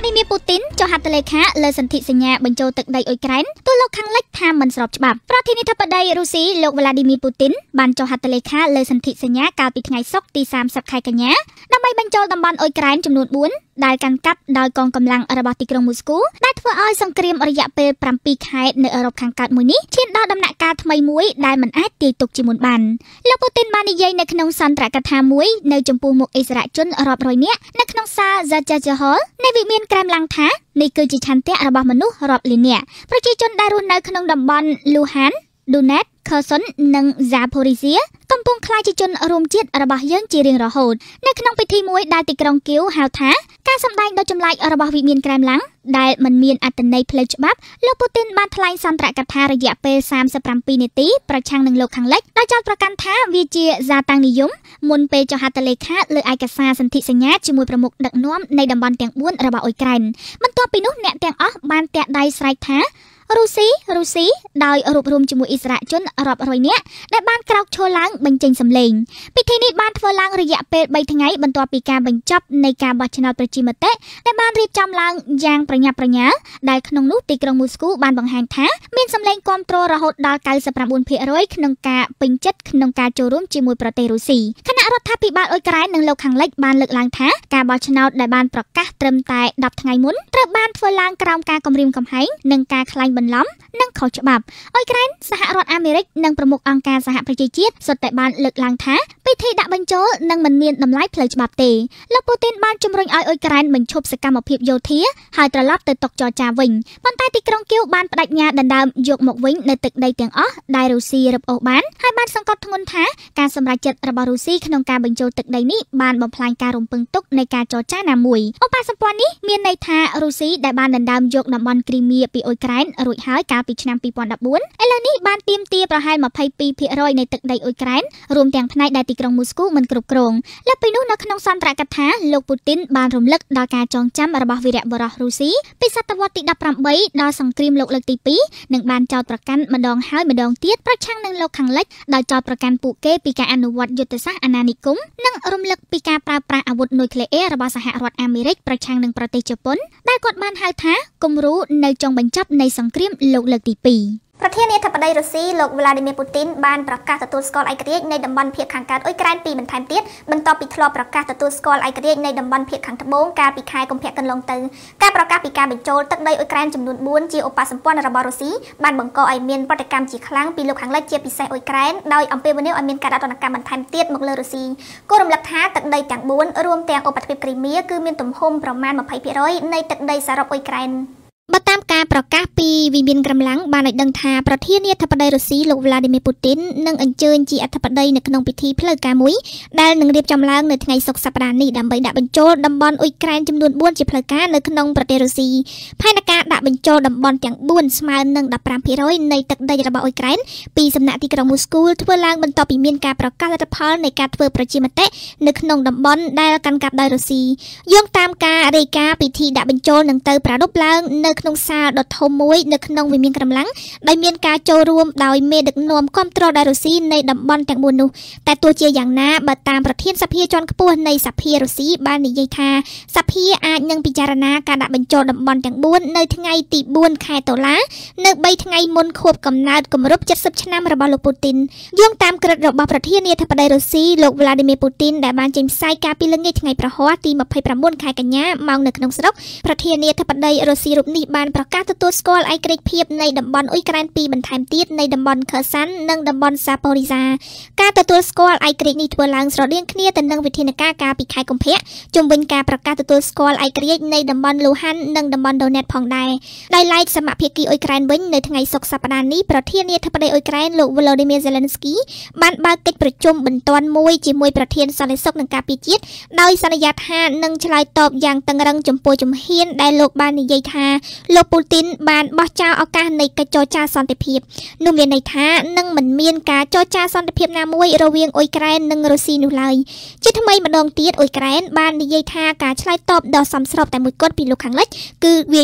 ดิมีปูตินจะหัตถเลขาเลยสันติสัญญาบรรจุตึกใดอุยแกรนตัวโลกขังเล็กทำมันสอบฉบับประเทศนิทปไดรูซีโลกวลาดิมีปูตินบรรจุหัตถเลขาเลยสันติสัญญากาปิดไงซอกตี30ไข่กันยะนำไปบรรจุตำบลอุยแกรนจำนวนบุญได้การกัดโดยกองกำลังระบาดติกรงมอสโกได้ทั่วอ้อยสังเกตระยะเป็นปรำปีไข่ในยุโรปขังกัดมือนี้เช่นดาวดำหนักการทำไมมวยได้มันอาจตีตกจิมุนบันแล้วปูตินบานิเยในขนมสันตรากระทามวยในจมพูมุกอิสระจนรอบรอยเนี้ยในขนมซาจะฮอลในวิเมียนแกรมลังท้าในเกิดจิชันเตะระบาดมนุษย์รอบลิเนียประชาชนได้รุนในขนมดำบอลลูฮันดูเนตเคอร์ซนนังซาโพริเซียกำปงคลายจิจนรวมจิตระบาดยังจีเรียงรอโหดในขนมพิธีมวยได้ติกรองกิ้วหาวท้าการสำแดงโดยจำลายระบาดวิเมียนแกรมลังได้มันเมียนอัตในเพลจบับโลกปูตินบานทลายสันตรกัทาระยะเป30 ปีในตีประชังหนึ่งโลกขังเล็กได้จัดประกันท้าวิจิซาตังนิยมมุนเปจหัตเลขาเลยไอกษาสันติสัญญาจมวยประมุกดักน้อมในดำบอลแตงบ้วนระบาดอุยแกรนมันตัวปีนุเนแตงอ๋อบานแตะได้สไลท้ารูซีโดยรูปรวมจมูกอิสระจนรอบรอยเนี้ยได้บ้านกราวโชล้างบรรจงสำเร็จพิธีนี้บ้านเฟอร์ล้างระยะเป็นใบทั้งไงบรรทปีการบรรจับในการบัชนาประจิมเตะได้บ้านรีบจำล้างยางประหยัดได้ขนมนุติกรงมูสกูบ้านบางแห่งท้ามีสำเร็จความโตระหดดาวไกลสับประบุญเพร้อยขนมกาปิงจัดขนมกาโจรุ่มจมูกประเทศรูซีขณะรัฐพิบาลอุยแกรนหนึ่งโลขังเล็กบ้านเลือกล้างท้าการบัชนาได้บ้านประกาศเติมแต่ดับทั้งไงมุนเติมบ้านเฟอร์ล้างกราวการกำริมกำไห้หนึ่งการคลายบรรล้อมนั่งเขาฉบับอุยแกรนสหรัฐอเมริกนั่งประมุของค์การสหประชาชาติสดแต่บ้านเลือกล้างท้าพิธีดับบรรจุนั่งมันเมียนนำไล่เพลย์ฉบับเตแล้วปูตินบ้านจมรอยอุยแกรนเหมือนชบสกรรมอภิโยเทียหายตระลับเตตกจอจาวิงบนใต้ติกรงกิ้วบ้านปรัชญาดันดามยกหมกวิงในตึกใดเตียงอ๋อได้รูซีรับโอบ้านให้บ้านสังกัดทงนท้าการสำหรับจัดระบารูซีขนมการบรรจุตึกใดนี้บ้านบ่พลายการรวมปึงตุกในการจอจ้านามวยโอปาสัมปวนนี้เมียนในท้ารูซีได้บ้านดันดามยกนำบอลกรีเมียปีอุยแกรนรุ่ยหายการปีชนปีปอนดับบุญเอลนี้บ้านเตรียมเตียประหารมาภัยปีพิรอยในตึกใดอุยแกรนรวมแต่งพนัยได้ติกรงมอสโกมันกรุบกรองและไปนู่นนักขนมสันตรากระทาโลกปูตินบานรวมเลิกดาการจองจำระบาวิระบรอรูซีปีศตวรรษที่ดับปรำใบดาสังกรีมโลกเลิกตีปีหนึ่งบานจอดประกันมาดองหายมาดองเตี้ยประชังหนึ่งโลกขังเล็กดาจอดประกันปุเกปีการอนุวัตยุทธศาสตร์อนานิคมนั่งรวมเลิกปีการปราบปรามอาวุธนิวเคลียร์ระบาสหรัฐอเมริกประชังหนึ่งประเทศญี่ปุ่นได้กดบานหายท้ากมรู้ในจงบรรจับในสังกรีมโลกเลิกตีปีประเทศนี้ทัพไดรัสเซียโลกวลาดิเมียร์ปูตินบานประกาศตัวสกอลไอกระเดียในดับบอลเพียขังการอุยแกรนปีเหมือนไทม์เตียบรรทอปิดทลอประกาศตัวสกอลไอกระเดียในดับบอลเพียขังทบงการปีคายกลมเพียกันลงตือการประกาศปีการบรรโจตักไดอุยแกรนจำนวนบุญจีโอปาสัมปวนระบารัสเซียบานบังกอไอเมียนปฏิกรรมจีครั้งปีโลกขังเล็กเจียปีเซอุยแกรนโดยอัมเปวันเนลไอเมียนการอัตนกรรมเหมือนไทม์เตียมกเลรัสเซียก็รวมหลักฐานตักไดต่างบุญรวมแต่งโอปัตเปกรีเมียคือเมียนตุ่มโฮมประมาณ20%ในตักไดสารบอุยแกรนบัตามการประกาศปีวิบินกำลังบานในดังทาประเทศนี้ทัพไดรัสเซียโลกวลาดิเมียร์ปูตินนั่งอัญเชิญจีอัฐปไดในขนมพิธีเพลิงกามุยได้หนึ่งเรียบจำลางในไงศกสัปดาห์นี้ดำใบดับบรรโจดำบอลอุยแกรนจำนวนบ้วนจีเพลิงกาในขนมประเทศรัสเซียภายในการดับบรรโจดำบอลอย่างบ้วนสมาร์หนึ่งดับ3%ในตักไดระบาอุยแกรนปีสำนักที่กรงมูสกูลทั่วล่างบรรทอปีเมียนการประกาศรัฐพลในการเปิดประจิมเตะในขนมดำบอลได้การกับไดรัสเซียย่องตามการเรกาพิธีดับบรรโจหนังเตอร์ประดับล่างในขนมซาดทมวยในขนมวิเมียนกำลังได้เมียนการโจรวมโดยเมดึกนวมคอมตรอไดรัสเซียในดับบอลแต่งบุญนูแต่ตัวเจียอย่างน้าบัดตามประเทศสัพพีจอนขบวนในสัพพีรัสเซียบ้านนิยทาสัพพีอาจยังพิจารณาการดับบรรโจดับบอลแต่งบุญในทั้งไงตีบุญคายตัวละในใบทั้งไงมนขบกำนาดกำรบ70 ชนะระบาโลปูตินย่องตามกระดบประเทศนี้ทัพไดรัสเซียโลกวลาดิเมียร์ปูตินได้บานจิมไซกาปิลเงยทั้งไงประหัวตี20 คายกันยะมองในขนมสระประเทศนี้ทัพไดรัสเซียรูปนี้บานประกาศตัวสกอลไอกรีเพียบในดับบอลอุยแกรนปีบรรทายตีดในดับบอลเคอร์ซันนั่งดับบอลซาโปริซาการตัวสกอลไอกรีนี่ทัวลังสระเลียงเคลียแต่นั่งวิธีนักการปีคายกงเพะจุ่มเป็นการประกาศตัวสกอลไอกรีในดับบอลลูฮันนั่งดับบอลโดเนตพองได้ไล่สมัครเพียกีอุยแกรนวินในทั้งไงศกสัปดาห์นี้ประเทศนี้ทัพไดอุยแกรนโลวโลดิเมียร์เซเลนสกี้บ้านบาเก็ตประชุมบรรทอนมวยจีมวยประเทศสันนิษฐานการปีจิตโดยสัญญาทานั่งชลายตอบอย่างตังรังจุ่มโปจุ่มเฮียนได้โลกบ้านนิยทาโลปูตินบ้านบอเจ้าเอาการในกระโจจาสันติเพียบนุ่มเรียนในท้านั่งเหมือนเมียนกาโจจาสันติเพียบนามวยระเวียงอุยแกรนนั่งรัสเซียนุไลจะทำไมมาดองเตียดอุยแกรนบ้านนิยทากาชลายตอบดอสัมสอบแต่มือกดปีลูกขังเล็กคือเวียประหาร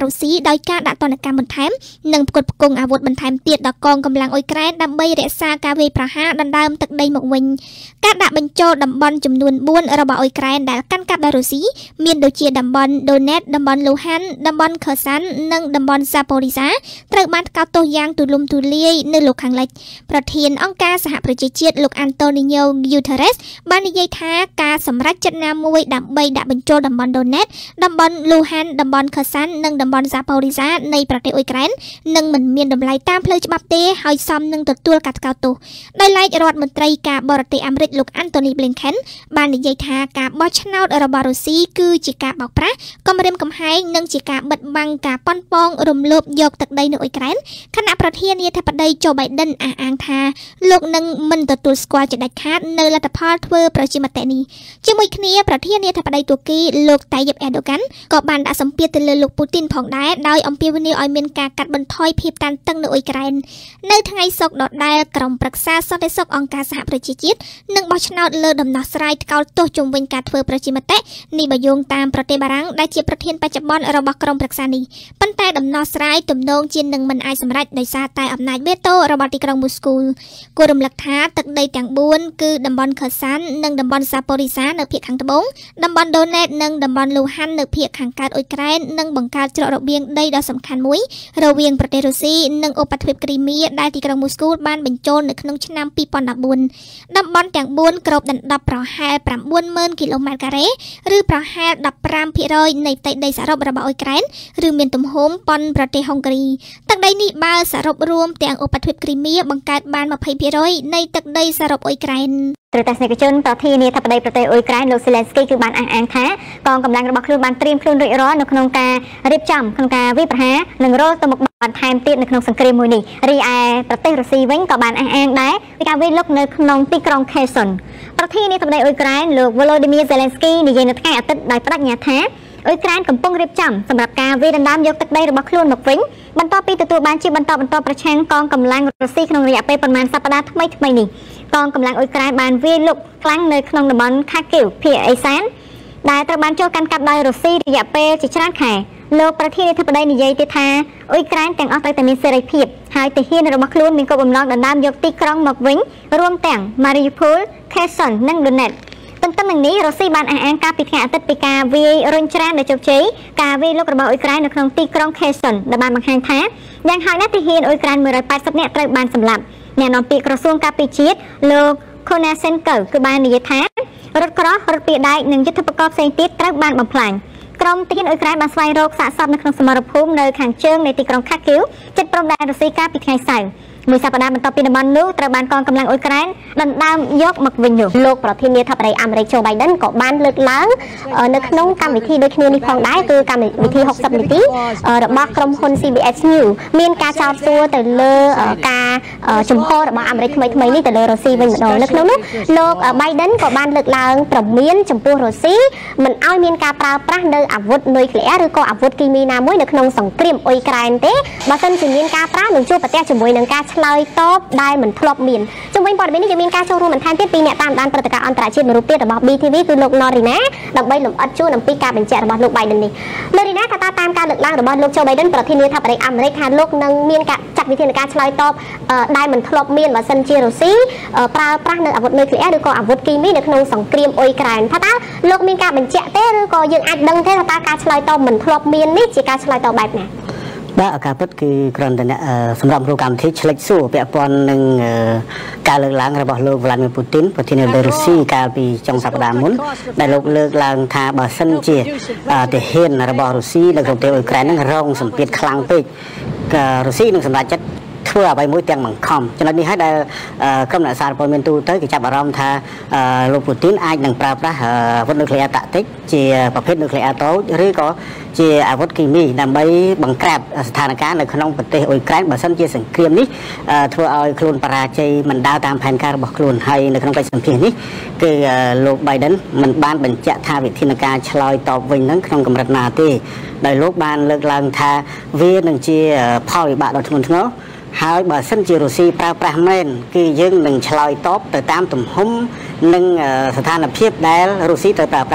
រុស្ស៊ីដោយការដាក់ទណ្ឌកម្មបន្ថែមនិងផ្គត់ផ្គង់អាវុធបន្ថែមទៀតដល់កងកម្លាំងអ៊ុយក្រែនដើម្បីរក្សាការវាយប្រហារដណ្ដើមទឹកដីមកវិញការដាក់បញ្ចូលតំបន់ចំនួន4របស់អ៊ុយក្រែនដែលកាន់កាប់ដោយរុស្ស៊ីមានដូចជាតំបន់ Donetsk តំបន់ Luhansk តំបន់ Kherson និងតំបន់ Zaporizhzhia ត្រូវបានថ្កោលទោសយ៉ាងទូលំទូលាយនៅលោកខាងលិចប្រធានអង្គការសហប្រជាជាតិលោក Antonio Guterres បាននិយាយថាការសម្រេចចិត្តណាមួយដើម្បីដាក់បញ្ចូលតំបន់ Donetsk តំបន់ Luhansk តំបន់ Kherson និងតំបន់ Zaporizhzhia នៃប្រទេសអ៊ុយក្រែននឹងមិនមានតម្លៃតាមផ្លូវច្បាប់ទេហើយសមនឹងទទួលការថ្កោលទោសដោយឡែករដ្ឋមន្ត្រីការបរទេសអាមេរិកលោក Antony Blinken បាននិយាយថាការបោះឆ្នោតរបស់រុស្ស៊ីគឺជាការបោកប្រាស់គំរាមកំហែងនិងជាការបិទបាំងការប៉ុនប៉ងរំលោភយកទឹកដីនៅអ៊ុយក្រែនខណៈប្រធានាធិបតី Joe Biden អះអាងថាលោកនឹងមិនទទួលស្គាល់ជាដាច់ខាតនៅលទ្ធផលធ្វើប្រជាមតិនេះជាមួយគ្នាប្រធានាធិបតីទួរគីលោក Tayyip Erdogan ក៏បានដាក់សម្ពាធទៅលើលោក Putin ផងដែរដោយអំពាវនាវឲ្យមានការកាត់បន្ថយភាពតានតឹងនៅអ៊ុយក្រែននៅថ្ងៃសុក្រដដែលក្រុមប្រឹក្សាសន្តិសុខអង្គការសហប្រជាជាតិនឹងបោះឆ្នោតលើដំណោះស្រាយថ្កោលទោសជុំវិញការធ្វើប្រជាមតិនេះបើយោងតាមប្រទេសបារាំងដែលជាប្រធានបច្ចុប្បន្នរបស់ក្រុមប្រឹក្សានេះប៉ុន្តែដំណោះស្រាយទំនងជានឹងមិនអាចសម្រេចដោយសារតែអំណាចវេតូរបស់ទីក្រុងមូស្គូគួររំលឹកថាទឹកដីទាំង4គឺតំបន់ Kherson និងតំបន់ Zaporizhzhia នៅភាគខាងត្បូងតំបន់ Donetsk និងតំបន់ Luhansk នៅភាគខាងកើតអ៊ុយក្រែននិងបង្កើតច្រករបៀងដីដ៏សំខាន់មួយរវាងប្រទេសរុស្ស៊ីនិងឧបទ្វីបគ្រីមៀដែលទីក្រុងមូស្គូបានបញ្ចូលនៅក្នុងឆ្នាំ2014តំបន់ទាំង4គ្របដណ្ដប់ប្រហែល 90,000 គីឡូម៉ែត្រការ៉េឬប្រហែល 15% នៃផ្ទៃដីសរុបរបស់អ៊ុយក្រែនឬមានទំហំប៉ុនប្រទេសហុងគ្រីទឹកដីនេះបើសរុបរួមទាំងឧបទ្វីបគ្រីមៀបង្កើតបាន 20% នៃទឹកដីសរុបអ៊ុយក្រែនត្រូវតែស្នេហ៍ជនប្រធានាធិបតីប្រទេសអ៊ុយក្រែនលោក Zelensky គឺបានអះអាងថាកងកម្លាំងរបស់ខ្លួនបានត្រៀមខ្លួនរួចរាល់នៅក្នុងការរៀបចំក្នុងការវាយប្រហារនិងរលទៅមុខបន្ថែមទៀតនៅក្នុងសង្គ្រាមមួយនេះរីឯប្រទេសរុស្ស៊ីវិញក៏បានអះអាងដែរពីការវាយលុកនៅក្នុងទីក្រុង Kherson ប្រធានាធិបតីអ៊ុយក្រែនលោក Volodymyr Zelensky និយាយនៅថ្ងៃអាទិត្យដោយបដិញ្ញាថាអ៊ុយក្រែនកំពុងរៀបចំសម្រាប់ការវាយដណ្ដើមយកទឹកដីរបស់ខ្លួនមកវិញបន្ទាប់ពីទទួលបានជាបន្តប្រឆាំងកងកម្លាំងរុស្ស៊ីក្នុងរយៈពេលប្រមាណសប្តាហ៍ថ្មីនេះកងកម្លាំងអ៊ុយក្រែនបានវាយលុកខ្លាំងនៅក្នុងតំបន់ Kharkiv ភាគឦសានដែលត្រូវបានចូលកាន់កាប់ដោយរុស្ស៊ីរយៈពេលជាច្រើនខែលោកប្រធានាធិបតីនិយាយទៀតថាអ៊ុយក្រែនទាំងអស់ត្រូវតែមានសេរីភាពហើយទាហានរបស់ខ្លួនមានគោលបំណងដណ្ដើមយកទីក្រុងមកវិញរួមទាំង Mariupol, Kherson និង Donetskទន្ទឹមនឹងនេះរុស្ស៊ីបានអះអាងកាលពីថ្ងៃអាទិត្យពីការវាយរុញច្រានដែលជោគជ័យការវាយលុករបស់អ៊ុយក្រែននៅក្នុងទីក្រុង Kherson ដែលបានបង្ហាញថាយ៉ាងហោចណាស់ទាហានអ៊ុយក្រែន180នាក់ត្រូវបានសម្លាប់អ្នកនាំពាក្យក្រសួងការពារជាតិលោក Konashenko គឺបាននិយាយថារថក្រោះរថពាដែកនិងយុទ្ធឧបករណ៍ផ្សេងទៀតត្រូវបានបំផ្លាញក្រុមទាហានអ៊ុយក្រែនបានស្វែងរកសាកសពនៅក្នុងសមរភូមិនៅខាងជើងនៃទីក្រុង Kharkiv ជិតព្រំដែនរុស្ស៊ីកាលពីថ្ងៃសៅរ៍មួយសប្តាហ៍បន្ទាប់ពីតំបន់នោះត្រូវបានកងកម្លាំងអ៊ុយក្រែនដណ្ដើមយកមកវិញនោះលោកប្រធានាធិបតីអាមេរិក Joe Biden ក៏បានលើកឡើងនៅក្នុងកម្មវិធីដូចគ្នានេះផងដែរគឺកម្មវិធី60នាទីរបស់ក្រុមហ៊ុន CBS News មានការចោទសួរទៅលើការជំហររបស់អាមេរិកថ្មីនេះទៅលើរុស្ស៊ីវិញម្ដងនៅក្នុងនោះលោក Biden ក៏បានលើកឡើងប្រមានចំពោះរុស្ស៊ីមិនឲ្យមានការប្រើប្រាស់នៅអាវុធនុយក្លេអ៊ែរឬក៏អាវុធគីមីណាមួយនៅក្នុងសង្គ្រាមអ៊ុយក្រែនទេបើមិនជាមានការប្រើនឹងជួបប្រទះជាមួយនឹងការឆ្លើយតបដែលមិនធ្លាប់មានជំវិញព័ត៌មាននេះយើងមានការចូលរួមបន្ថែមទៀតពីអ្នកតាមដានព្រឹត្តិការណ៍អន្តរជាតិមួយរូបទៀតរបស់ BTV គឺលោក Norina ដើម្បីលម្អិតជូនអំពីការបញ្ជាក់របស់លោក Biden នេះ Norina ថាតាមការលើកឡើងរបស់លោក Joe Biden ប្រធានាធិបតីអាមេរិកថាលោកនឹងមានការចាត់វិធានការឆ្លើយតបដែលមិនធ្លាប់មានបើសិនជារុស្ស៊ីប្រើប្រាស់នៅអាវុធនុយក្លេអ៊ែរឬក៏អាវុធគីមីនៅក្នុងសង្គ្រាមអ៊ុយក្រែនថាតើលោកមានការបញ្ជាក់ទេឬក៏យើងអាចដឹងទេថាតើការឆ្លើយតបមិនធ្លាប់មាននេះជាការឆ្លើយតបបែបណាបាទឱកាសពិតគឺគ្រាន់តែសម្រាប់រូបកម្មវិធីឆ្លិចសួរពាក់ព័ន្ធនឹងការលើកឡើងរបស់លោក Vladimir Putin ប្រធានាធិបតីរុស្ស៊ីកាលពីចុងសប្តាហ៍មុនដែលលោកលើកឡើងថាបើសិនជាទាហានរបស់រុស្ស៊ីនៅក្នុងប្រទេសអ៊ុយក្រែននឹងរងសម្ពាធខ្លាំងពេករុស្ស៊ីនឹងសម្រេចចិត្តធ្វើអ្វីមួយទាំងបង្ខំចំណុចនេះហើយដែលក្រុមអ្នកសារព័ត៌មានទូទៅគេចាប់អារម្មណ៍ថាលោកពូទីនអាចនឹងប្រើប្រាស់អាវុធនុយក្លេអ៊ែរតាក់ទិកជាប្រភេទនុយក្លេអ៊ែរតូចឬក៏ជាអាវុធគីមីដើម្បីបង្ក្រាបស្ថានភាពនៅក្នុងប្រទេសអ៊ុយក្រែនបើសិនជាសង្គ្រាមនេះធ្វើឲ្យខ្លួនបរាជ័យមិនដើរតាមផែនការរបស់ខ្លួនហើយនៅក្នុងកិច្ចសម្ភាសន៍នេះគឺលោក Biden មិនបានបញ្ជាក់ថាវិធានការឆ្លើយតបវិញនឹងក្នុងកម្រិតណាទេដោយលោកបានលើកឡើងថាវានឹងជាផលវិបាកដ៏ធ្ងន់ធ្ងរហើយបើសិនជារុស្ស៊ីប្រើប្រាស់មែនគឺយើងនឹងឆ្លើយតបទៅតាមទំហំនិងស្ថានភាពដែលរុស្ស៊ីត្រូវប្រើប្រាស់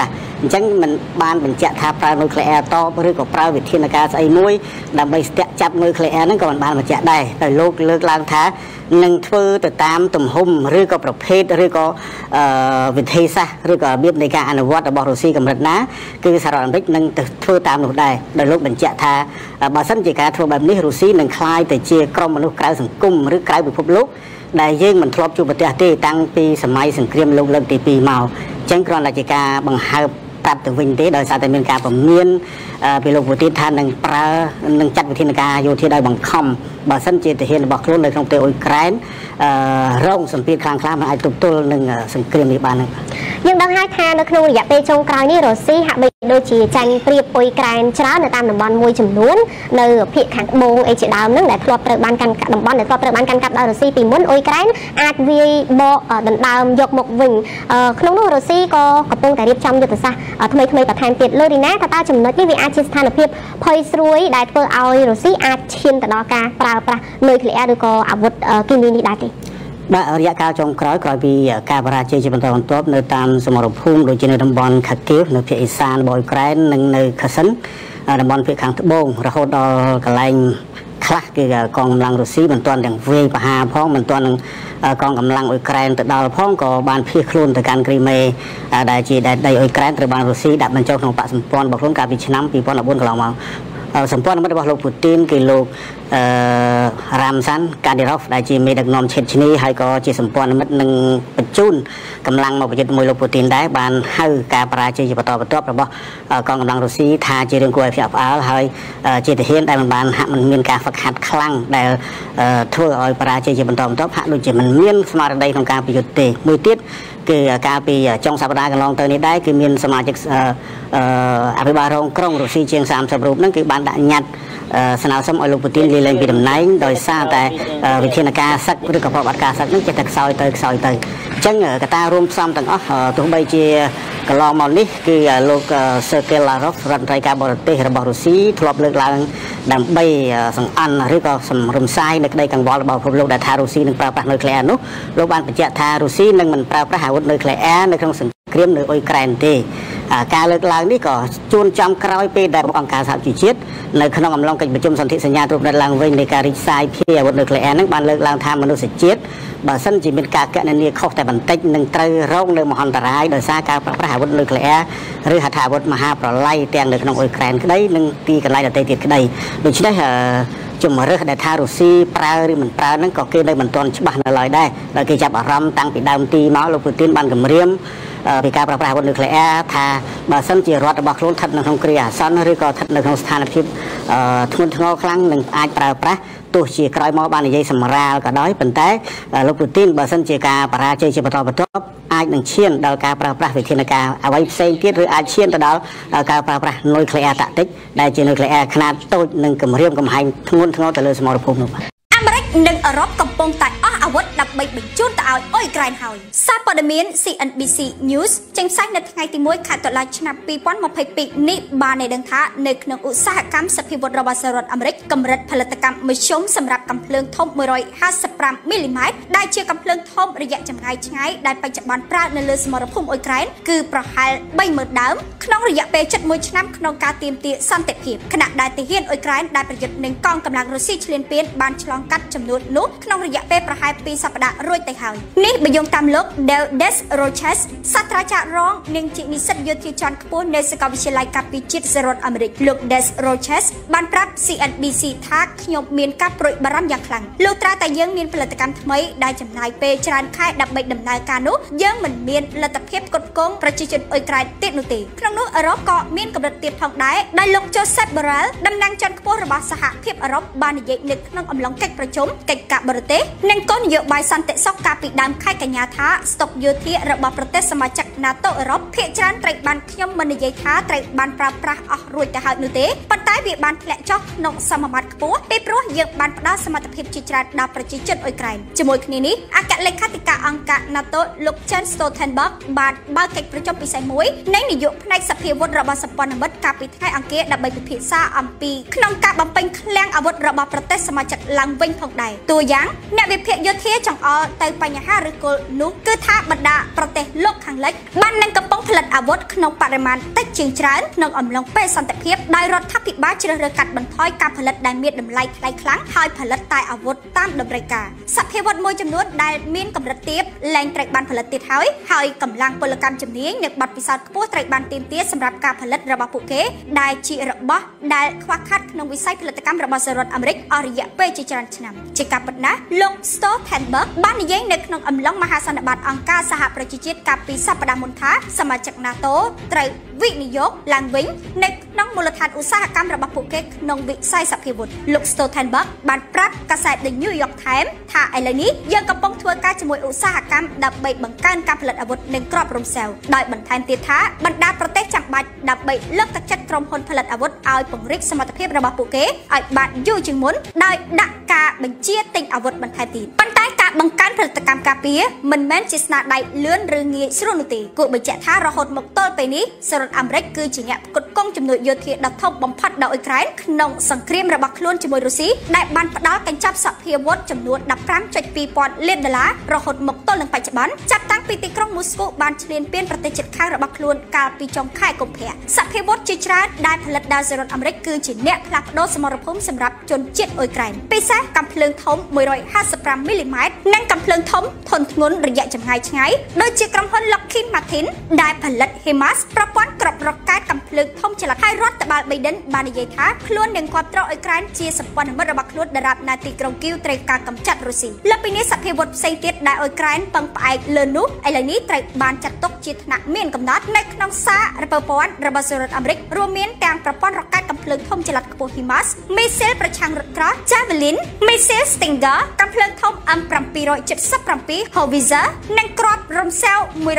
ចឹងมันបានបញ្ជាក់ថាប្រើនុយក្លេអ៊ែរតបឬក៏ប្រើវិធានការស្អីមួយដើម្បីស្ទាក់ចាប់នុយក្លេអ៊ែរហ្នឹងក៏មិនបានបញ្ជាក់ដែរតែលោកលើកឡើងថានឹងធ្វើទៅតាមទំហំឬក៏ប្រភេទឬក៏វិធីសាស្ត្រឬក៏របៀបនៃការអនុវត្តរបស់រុស្ស៊ីកម្រិតណាគឺសហរដ្ឋអាមេរិកនឹងទៅធ្វើតាមនោះដែរដោយលោកបញ្ជាក់ថាបើសិនជាការធ្វើបែបនេះរុស្ស៊ីនឹងក្លាយទៅជាក្រុមមនុស្សក្រៅសង្គមឬក្រៅពិភពលោកដែលយើងមិនធ្លាប់ជួបប្រទេសទេតាំងពីសម័យសង្គ្រាមលោកលើកទី2មកអញ្ចឹងគ្រាន់តែជាការបង្ហើបប្រាប់ទៅវិញទេដោយសារតែមានការពមៀនពីលោកពូទីនថានឹងចាត់វិធានការយោធាដោយបង្ខំបើសិនជាទាហានរបស់ខ្លួននៅក្នុងប្រទេសអ៊ុយក្រែនរងសម្ពាធខ្លាំងៗមិនអាចទប់ទល់នឹងសង្គ្រាមនេះបានទេយើងដឹងហើយថានៅក្នុងរយៈពេលចុងក្រោយនេះរុស្ស៊ីហាក់បីដូចជាចាញ់ប្រៀបអ៊ុយក្រែនច្រើននៅតាមតំបន់មួយចំនួននៅភាគខាងត្បូងអីជាដើមហ្នឹងដែលធ្លាប់ត្រូវបានកាន់កាប់តំបន់ដែលធ្លាប់ត្រូវបានកាន់កាប់ដោយរុស្ស៊ីពីមុនអ៊ុយក្រែនអាចវាយបកដណ្ដើមយកមកវិញក្នុងនោះរុស្ស៊ីក៏កំពុងតែរៀបចំយុទ្ធសាស្ត្រថ្មីបន្ថែមទៀតលោករីណាថាតើចំណុចនេះវាអាចជាស្ថានភាពភ័យស្រួយដែលធ្វើឲ្យរុស្ស៊ីអាចឈានទៅដល់ការប្រើប្រាស់នុយក្លេអ៊ែរឬក៏អាវុធគីមីនេះដែរទេបាទរយៈកាលចុងក្រោយពីការបរាជ័យជាបន្តបន្ទាប់នៅតាមសមរភូមិដូចជានៅតំបន់ខាគីវនៅភាគឥសានរបស់អ៊ុយក្រែននិងនៅខសិនតំបន់ភាគខាងត្បូងរហូតដល់កន្លែងខ្លះគឺកងកម្លាំងរុស្ស៊ីមិនទាន់ទាំងវាយប្រហារផងមិនទាន់នឹងកងកម្លាំងអ៊ុយក្រែនទៅដល់ផងក៏បានភៀសខ្លួនទៅកាន់គ្រីមេដែលជាដែនដីអ៊ុយក្រែនត្រូវបានរុស្ស៊ីដាក់បញ្ចូលក្នុងបកសម្ព័ន្ធរបស់ខ្លួនកាលពីឆ្នាំ2014កន្លងមកសម្ព័ន្ធមិត្តរបស់លោកពូទីនគឺលោករ៉ាមសាន់កាឌីរ៉ូវដែលជាមេដឹកនាំឆេតឈ្នីហើយក៏ជាសម្ព័ន្ធមិត្តនឹងបញ្ជូនកម្លាំងមកប្រយុទ្ធមួយលោកពូទីនដែរបានហៅការបរាជ័យជាបន្តបន្ទាប់របស់កងកម្លាំងរុស្ស៊ីថាជារឿងគួរឲ្យភ្ញាក់ផ្អើលហើយជាទាហានដែលមិនបានហាក់មិនមានការហ្វឹកហាត់ខ្លាំងដែលធ្វើឲ្យបរាជ័យជាបន្តបន្ទាប់ហាក់ដូចជាមិនមានស្មារតីក្នុងការប្រយុទ្ធទេមួយទៀតគឺកាលពីចុងសប្តាហ៍កន្លងទៅនេះដែរគឺមានសមាជិកអភិបាលរងក្រុងរុស្ស៊ីជាង30រូបហ្នឹងគឺបានដាក់ញត្តិស្នើសុំឲ្យលោកពូទីនលាលែងពីតំណែងដោយសារតែវិធានការសឹកឬក៏ប្រតិបត្តិការសឹកហ្នឹងចេះតែខ្សោយទៅអញ្ចឹងកត្តារួមផ្សំទាំងអស់ទោះបីជាកន្លងមកនេះគឺលោក Sergei Lavrov រដ្ឋមន្ត្រីការបរទេសរបស់រុស្ស៊ីធ្លាប់លើកឡើងដើម្បីសង្អន់ឬក៏រំសាយនៅក្តីកង្វល់របស់ពិភពលោកដែលថារុស្ស៊ីនឹងប្រើប្រាស់នុយក្លេអ៊ែរនោះលោកបានបញ្ជាក់ថារុស្ស៊ីនឹងមិនប្រើប្រាស់អាវុធនុយក្លេអ៊ែរនៅក្នុងសង្គ្រាមនៅអ៊ុយក្រែនទេការលើកឡើងនេះក៏ជួនចំក្រោយពេលដែលអង្គការសហជីវជាតិនៅក្នុងអំឡុងកិច្ចប្រជុំសន្ធិសញ្ញាត្រួតពិនិត្យឡើងវិញនៃការរីកសាយភាយអាវុធនុយក្លេអ៊ែរហ្នឹងបានលើកឡើងថាមនុស្សជាតិបើសិនជាមានការកណនាខុសតែបន្តិចនឹងត្រូវរងនៅមហន្តរាយដោយសារការប្រើប្រាស់អាវុធនុយក្លេអ៊ែរឬហត្ថអាវុធមហាប្រឡ័យទាំងនៅក្នុងអ៊ុយក្រែនក្តីនិងទីកន្លែងដទៃទៀតក្តីដូច្នេះជំរឿសដែលថារុស្ស៊ីប្រើឬមិនប្រើហ្នឹងក៏គេនៅមិនទាន់ច្បាស់នៅឡើយដែរដោយគេចាប់អារម្មណ៍តាំងពីដើមទីមកលោកពូទីនបានគម្រាមពីការប្រើប្រាស់អាវុធនុយក្លេអ៊ែរថាបើសិនជារដ្ឋរបស់ខ្លួនស្ថិតនៅក្នុងគ្រាអាសន្នឬក៏ស្ថិតនៅក្នុងស្ថានភាពធ្ងន់ធ្ងរខ្លាំងនឹងអាចប្រើប្រាស់ទោះជាក្រោយមកបាននិយាយសម្រាលក៏ដោយប៉ុន្តែលោកពូទីនបើសិនជាការបរាជ័យជាបន្តបន្ទាប់អាចនឹងឈានដល់ការប្រើប្រាស់វិធានការអ្វីផ្សេងទៀតឬអាចឈានទៅដល់ការប្រើប្រាស់នុយក្លេអ៊ែរតាក់ទិកដែលជានុយក្លេអ៊ែរខ្នាតតូចនិងគម្រាមកំហែងធ្ងន់ធ្ងរទៅលើសមរភូមិនោះអាមេរិកនិងអឺរ៉ុបកំពុងតែអស់អាវុធដើម្បីបញ្ជូនទៅឲ្យអ៊ុយក្រែនហើយសារព័ត៌មាន CNBC News ចេញផ្សាយនៅថ្ងៃទី1ខែតុលាឆ្នាំ2022នេះបានឲ្យដឹងថានៅក្នុងឧស្សាហកម្មសភាវុធរបស់សហរដ្ឋអាមេរិកកម្រិតផលិតកម្មមធ្យមសម្រាប់កាំភ្លើងធំ155មីលីម៉ែត្រដែលជាកាំភ្លើងធំរយៈចម្ងាយឆ្ងាយដែលបច្ចុប្បន្នប្រើនៅលើសមរភូមិអ៊ុយក្រែនគឺប្រហែល 30,000 ដើមក្នុងរយៈពេល71ឆ្នាំក្នុងការទាមទារសន្តិភាពខណៈដែលទាហានអ៊ុយក្រែនដែលប្រយុទ្ធនឹងកងកម្លាំងរុស្ស៊ីឈ្លានពានបានឆ្លងកាត់ចំនួននោះក្នុងរយៈពេលប្រហែល2សប្តាហ៍រួចទៅហើយនេះបើយោងតាមលោក Des Roches សាស្ត្រាចារ្យរងនិងជានិស្សិតយោធាជាន់ខ្ពស់នៅសាកលវិទ្យាល័យការពារជាតិសហរដ្ឋអាមេរិកលោក Des Roches បានប្រាប់ CNBC ថាខ្ញុំមានការព្រួយបារម្ភយ៉ាងខ្លាំងលុះត្រាតែយើងមានផលិតកម្មថ្មីដែលចំណាយពេលច្រើនខែដើម្បីដំណើរការនោះយើងមិនមានលទ្ធភាពផ្គត់ផ្គង់ប្រជាជនអ៊ុយក្រែនទៀតនោះទេក្នុងនោះអឺរ៉ុបក៏មានកម្រិតទៀតផងដែរដែលលោក Joseph Borrell តំណាងជាន់ខ្ពស់របស់សហភាពអឺរ៉ុបបាននិយាយនៅក្នុងអំឡុងកិច្ចប្រជុំកិច្ចការបរទេសនិងគោលនយោបាយសន្តិសុខកាលពីដើមខែកញ្ញាថាស្តុកយោធារបស់ប្រទេសសមាជិក NATO អឺរ៉ុបភាគច្រើនត្រូវបានខ្ញុំមិននិយាយថាត្រូវបានប្រើប្រាស់អស់រួចទៅហើយនោះទេប៉ុន្តែវាបានធ្លាក់ចុះក្នុងសមមាត្រខ្ពស់ពីព្រោះយើងបានផ្ដល់សមត្ថភាពជាច្រើនដល់ប្រជាជនអ៊ុយក្រែនជាមួយគ្នានេះអគ្គលេខាធិការអង្គការ NATO លោក Jens Stoltenberg បានបើកកិច្ចប្រជុំពិសេសមួយនៃនាយកផ្នែកសភាវុធរបស់សម្ព័ន្ធមិត្តកាលពីថ្ងៃអង្គារដើម្បីពិភាក្សាអំពីក្នុងការបំពេញឃ្លាំងអាវុធរបស់ប្រទេសសមាជិកឡើងវិញផងដែរតួយ៉ាងអ្នកវិភាគយោធាចង្អុលទៅបញ្ហាឬគល់នោះគឺថាបណ្ដាប្រទេសលោកខាងលិចបាននឹងកំពុងផលិតអាវុធក្នុងបរិមាណតិចជាងច្រើនក្នុងអំឡុងពេលសន្តិភាពដោយរដ្ឋាភិបាលជ្រើសរើសកាត់បន្ថយការផលិតដែលមានតម្លៃថ្លៃខ្លាំងហើយផលិតតែអាវុធតាមតម្រូវការសភាវុធមួយចំនួនដែលមានកម្រិតទាបលែងត្រូវបានផលិតទៀតហើយកម្លាំងពលកម្មជំនាញនិងបទពិសោធន៍ខ្ពស់ត្រូវបានទាមទារសម្រាប់ការផលិតរបស់ពួកគេដែលជារបស់ដែលខ្វះខាតក្នុងវិស័យផលិតកម្មរបស់សហរដ្ឋអាមេរិកអស់រយៈពេលជាច្រើនឆ្នាំជាការពិតណាស់លោក Stoltenberg បាននិយាយនៅក្នុងអំឡុងមហាសន្និបាតអង្គការសហប្រជាជាតិកាលពីសប្តាហ៍មុនថាសមាជិក NATO ត្រូវវិនិយោគឡើងវិញនៅក្នុងមូលដ្ឋានឧស្សាហកម្មរបស់ពួកគេក្នុងវិស័យសភាវុធលោក Stoltenberg បានប្រាប់កាសែត The New York Times ថាឥឡូវនេះយើងកំពុងធ្វើការជាមួយឧស្សាហកម្មដើម្បីបង្កើនការផលិតអាវុធនិងគ្រាប់រំសេវដោយបន្ថែមទៀតថាបណ្ដាប្រទេសចាំបាច់ដើម្បីលើកទឹកចិត្តក្រុមហ៊ុនផលិតអាវុធឲ្យពង្រីកសមត្ថភាពរបស់ពួកគេឲ្យបានយូរជាងមុនដោយដាក់ការបញ្ជាទិញអាវុធបន្ថែមទៀតប៉ុន្តែការបង្កើនផលិតកម្មការពារមិនមែនជាស្នាដៃលឿនឬងាយស្រួលនោះទេគួរបញ្ជាក់ថារហូតមកទល់ពេលនេះសហរដ្ឋអាមេរិកគឺជាអ្នកផ្គត់ផ្គង់ជំនួយយោធាដ៏ធំបំផុតដល់អ៊ុយក្រែនក្នុងសង្គ្រាមរបស់ខ្លួនជាមួយរុស្ស៊ីដែលបានផ្ដល់កញ្ចប់សភាវុធចំនួន $15.2 លានរហូតមកទល់នឹងបច្ចុប្បន្នចាប់តាំងពីទីក្រុងមូស្គូបានឈ្លានពានប្រទេសជិតខាងរបស់ខ្លួនកាលពីចុងខែកុម្ភៈសភាវុធជាច្រើនដែលផលិតដោយសហរដ្ឋអាមេរិកគឺជាអ្នកផ្លាស់ប្ដូរសមរភូមិសម្រាប់ជនជាតិអ៊ុយក្រែនពិសេសកាំភ្លើងធំ 155 មីលីម៉ែត្រនិងកាំភ្លើងធំធន់ធ្ងន់រយៈចម្ងាយឆ្ងាយដូចជាក្រុមហ៊ុន Lockheed Martin ដែលផលិត HIMARS ប្រព័ន្ធគ្រាប់រ៉ុកកែតកាំភ្លើងធំចល័តហើយរដ្ឋបាល Biden បាននិយាយថាខ្លួននឹងគាំទ្រអ៊ុយក្រែនជាសម្ព័ន្ធមិត្តរបស់ខ្លួនដរាបណាទីក្រុងគីវត្រូវការកម្ចាត់រុស្ស៊ីលើពីនេះសភាវុធផ្សេងទៀតដែលអ៊ុយក្រែនពឹងផ្អែកលើនោះឥឡូវនេះត្រូវបានចាត់ទុកជាថ្នាក់មានកំណត់នៅក្នុងសារពើព័ន្ធរបស់សហរដ្ឋអាមេរិករួមមានទាំងប្រព័ន្ធរ៉ុកកែតកាំភ្លើងធំចល័តខ្ពស់ HIMARS មីស៊ីលប្រឆាំងរថក្រោះ Javelin មីស៊ីល Stinger កាំភ្លើងធំ M777 Howitzer និងគ្រាប់រំសេវ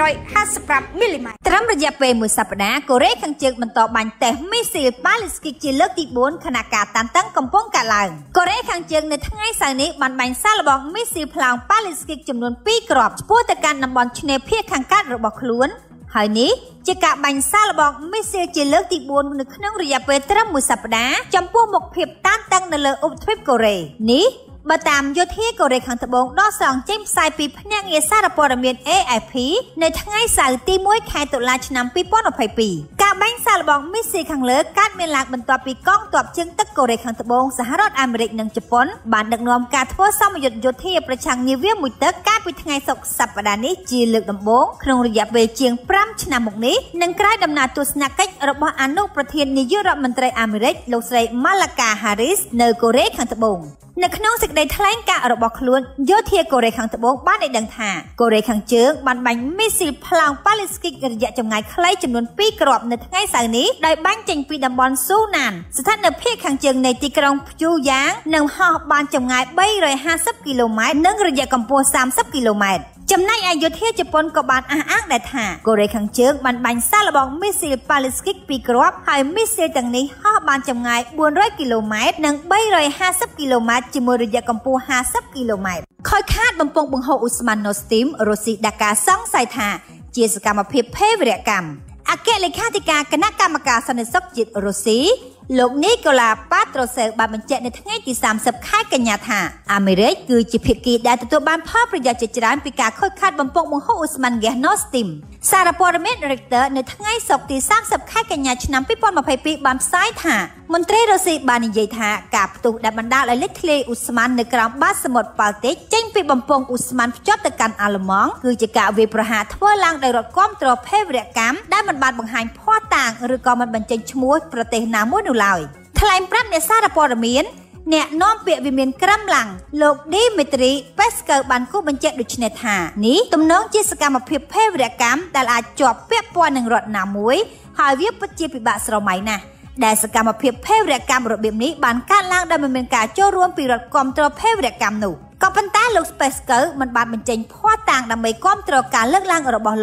155 មីលីម៉ែត្រត្រឹមរយៈពេលមួយសប្តាហ៍កូរ៉េខាងជើងបន្តបាញ់តេស្តមីស៊ីលប៉ាឡេស្គីកជាលើកទី4ខណៈការតានតឹងកំពុងកើតឡើងកូរ៉េខាងជើងនៅថ្ងៃសៅរ៍នេះបានបាញ់សាកល្បងមីស៊ីលផ្លោងប៉ាឡេស្គីកចំនួន2គ្រាប់ឆ្ពោះទៅកាន់តំបន់ឆ្នេរភាគខាងកើតរបស់ខ្លួនហើយនេះជាការបាញ់សាកល្បងមីស៊ីលជាលើកទី4នៅក្នុងរយៈពេលត្រឹមមួយសប្តាហ៍ចំពោះមុខភាពតានតឹងនៅលើឧបទ្វីបកូរ៉េនេះបើតាមយោធាកូរ៉េខាងត្បូងដកស្រង់ចេញផ្សាយពីភ្នាក់ងារសារព័ត៌មាន AFP នៅថ្ងៃសៅរ៍ទី1ខែតុលាឆ្នាំ2022ការបាញ់សាកល្បងមីស៊ីលខាងលើកើតមានឡើងបន្ទាប់ពីកងទ័ពជើងទឹកកូរ៉េខាងត្បូងសហរដ្ឋអាមេរិកនិងជប៉ុនបានដឹកនាំការធ្វើសម្ពយុទ្ធយោធាប្រឆាំងនាវាមួយទឹកកាលពីថ្ងៃសុក្រសប្តាហ៍នេះជាលើកដំបូងក្នុងរយៈពេលជាង5ឆ្នាំមកនេះនិងក្រោយដំណើរទស្សនកិច្ចរបស់អនុប្រធាននាយករដ្ឋមន្ត្រីអាមេរិកលោកស្រី Kamala Harris នៅកូរ៉េខាងត្បូងនៅក្នុងសេចក្តីថ្លែងការណ៍របស់ខ្លួនយោធាកូរ៉េខាងត្បូងបានឲ្យដឹងថាកូរ៉េខាងជើងបានបាញ់មីស៊ីលផ្លោងប៉ាឡេស្គីករយៈចម្ងាយខ្លីចំនួន2គ្រាប់នៅថ្ងៃសៅរ៍នេះដោយបាញ់ចេញពីតំបន់ស៊ូណានស្ថិតនៅភាគខាងជើងនៃទីក្រុងព្យូយ៉ាងនិងហោះបានចម្ងាយ350គីឡូម៉ែត្រនិងរយៈកម្ពស់30គីឡូម៉ែត្រចំណែកឯយោធាជប៉ុនក៏បានអះអាងដែរថាកូរ៉េខាងជើងបានបាញ់សាកល្បងមីស៊ីលប៉ាឡេស្គីក2គ្រាប់ហើយមីស៊ីលទាំងនេះហោះបានចម្ងាយ400គីឡូម៉ែត្រនិង350គីឡូម៉ែត្រជាមួយរយៈកម្ពស់50គីឡូម៉ែត្រខូចខាតបំពង់បង្ហូរឧស្ម័ន Nord Stream រុស្ស៊ីដាក់ការសង្ស័យថាជាសកម្មភាពភេរវកម្មអគ្គលេខាធិការគណៈកម្មការសន្តិសុខជាតិរុស្ស៊ីលោកនីកូឡាប៉ាត្រូសេវបានបញ្ជាក់នៅថ្ងៃទី30ខែកញ្ញាថាអាមេរិកគឺជាភាគីដែលទទួលបានផលប្រយោជន៍ជាច្រើនពីការខូចខាតបំពង់បង្ហូរឧស្ម័នហ្គាស Nord Stream សារព័ត៌មាន Reuters នៅថ្ងៃសុក្រទី30ខែកញ្ញាឆ្នាំ2022បានផ្សាយថាមន្ត្រីរុស្ស៊ីបាននិយាយថាការផ្ទុះដែលបណ្ដាលឲ្យលេចធ្លាយឧស្ម័ននៅក្រោមបាតសមុទ្រប៉ាល់ទិកចេញពីបំពង់ឧស្ម័នភ្ជាប់ទៅកាន់អាល្លឺម៉ង់គឺជាការវាយប្រហារធ្វើឡើងដោយរដ្ឋគាំទ្រភេរវកម្មដែលមិនបានបង្ហាញភស្តុតាងឬក៏មិនបញ្ចេញឈ្មោះប្រទេសណាមួយនោះឡើយថ្លែងប្រាប់អ្នកសារព័ត៌មានអ្នកនាំពាក្យវិមានក្រឹមឡាំងលោក Dmitry Peskov បានគូបញ្ជាក់ដូចនេះថានេះទំនងជាសកម្មភាពភេរវកម្មដែលអាចជាប់ពាក់ព័ន្ធនឹងរដ្ឋណាមួយហើយវាពិតជាពិបាកស្រមៃណាស់ដែលសកម្មភាពភេរកម្មរបៀបនេះបានកើតឡើងដោយមិនមានការចូលរួមពីរដ្ឋគាំទ្រភេរកម្មនោះក៏ប៉ុន្តែលោក Peskov មិនបានបញ្ចេញភស្តុតាងដើម្បីគាំទ្រការលើកឡើងរបស់លោក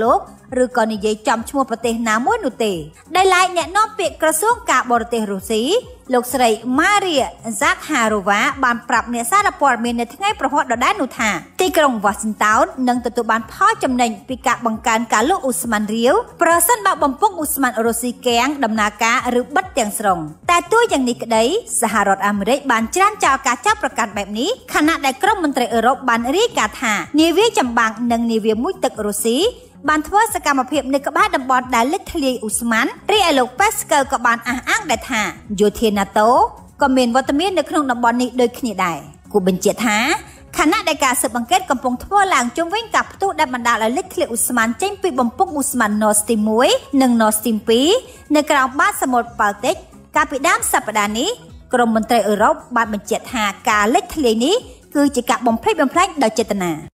ឬក៏និយាយចំឈ្មោះប្រទេសណាមួយនោះទេដែលឡែកអ្នកនាំពាក្យក្រសួងការបរទេសរុស្ស៊ីលោកស្រី Maria Zakharova បានប្រាប់អ្នកសារព័ត៌មាននៅថ្ងៃប្រហ័សដដែលនោះថាទីក្រុង Washington នឹងទទួលបានផលចំណេញពីការបង្កើនការលក់អ៊ូស្មန်រាវប្រសិនបើបំពង់អ៊ូស្មန်រុស្ស៊ីកៀងដំណើរការឬបិទទាំងស្រុងតែទោះយ៉ាងនេះក្តីសហរដ្ឋអាមេរិកបានច្រានចោលការចាប់ប្រកាន់បែបនេះខណៈដែលក្រុមមន្ត្រីអឺរ៉ុបបានរាយការណ៍ថានាវាចម្បាំងនិងនាវាមួយទឹករុស្ស៊ីបានធ្វើសកម្មភាពនៅក្បែរតំបន់ដែលលេចធ្លាយអ៊ូស្មန်រីឯលោក Peskov ក៏បានអះអាងដែរថាយោធា NATO ក៏មានវត្តមាននៅក្នុងតំបន់នេះដូចគ្នាដែរគូបញ្ជាក់ថាខណៈដែលការស៊ើបអង្កេតកំពុងធ្វើឡើងជុំវិញការផ្ទុះដែលបណ្ដាលឲ្យលេចធ្លាយអ៊ូស្មန်ចេញពីបំពង់អ៊ូស្មန် Nord Stream 1 និង Nord Stream 2នៅក្រោមបាតសមុទ្របាល់ទិកកាលពីដើមសប្តាហ៍នេះក្រុមមន្ត្រីអឺរ៉ុបបានបញ្ជាក់ថាការលេចធ្លាយនេះគឺជាការបំផ្លិចបំផ្លាញដោយចេតនា